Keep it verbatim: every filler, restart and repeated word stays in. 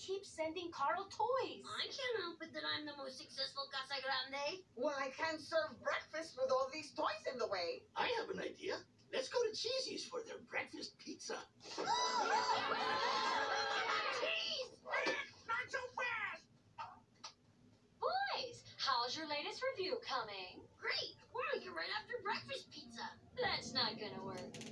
keep sending Carl toys. I can't help it that I'm the most successful Casa Grande. Well, I can't serve breakfast with all these toys in the way. I have an idea. Let's go to Cheesy's for their breakfast pizza. Cheese! Not so fast! Boys, how's your latest review coming? Great. We're gonna get right after breakfast pizza. That's not gonna work.